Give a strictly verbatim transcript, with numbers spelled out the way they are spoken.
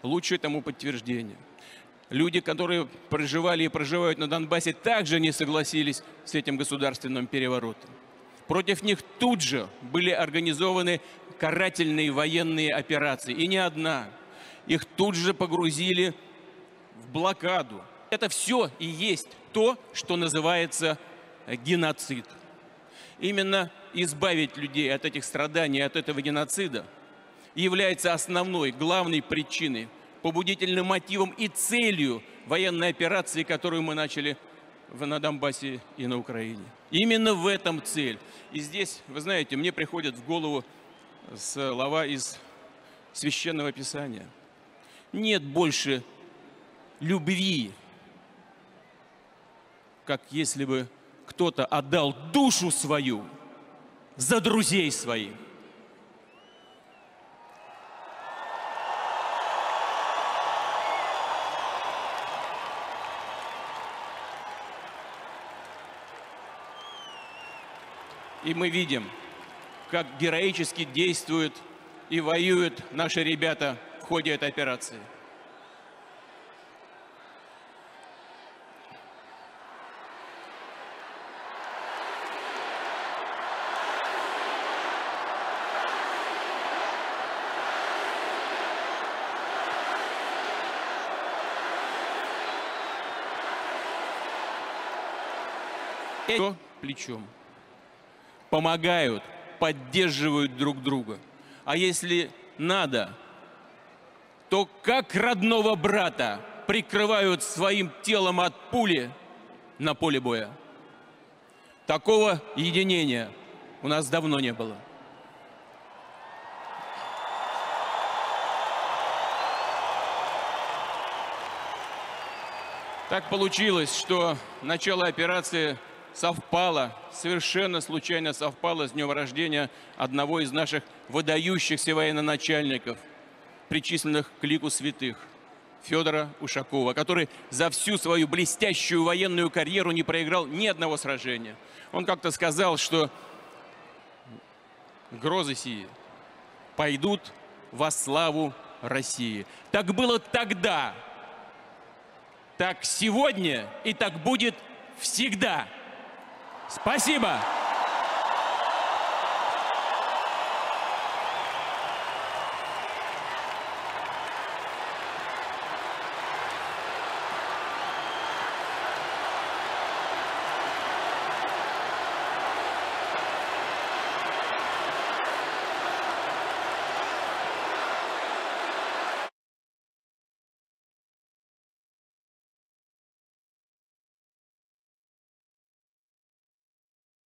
лучшее тому подтверждение. Люди, которые проживали и проживают на Донбассе, также не согласились с этим государственным переворотом. Против них тут же были организованы карательные военные операции. И не одна. Их тут же погрузили в блокаду. Это все и есть то, что называется геноцид. Именно избавить людей от этих страданий, от этого геноцида является основной, главной причиной, побудительным мотивом и целью военной операции, которую мы начали на Донбассе и на Украине. Именно в этом цель. И здесь, вы знаете, мне приходят в голову слова из Священного Писания. Нет больше любви, как если бы кто-то отдал душу свою за друзей своих. И мы видим, как героически действуют и воюют наши ребята в ходе этой операции. Эти плечом помогают, поддерживают друг друга. А если надо, то как родного брата прикрывают своим телом от пули на поле боя. Такого единения у нас давно не было. Так получилось, что начало операции совпало, совершенно случайно совпало с днем рождения одного из наших выдающихся военачальников, причисленных к лику святых, Федора Ушакова, который за всю свою блестящую военную карьеру не проиграл ни одного сражения. Он как-то сказал, что грозы сии пойдут во славу России. Так было тогда, так сегодня и так будет всегда. Спасибо!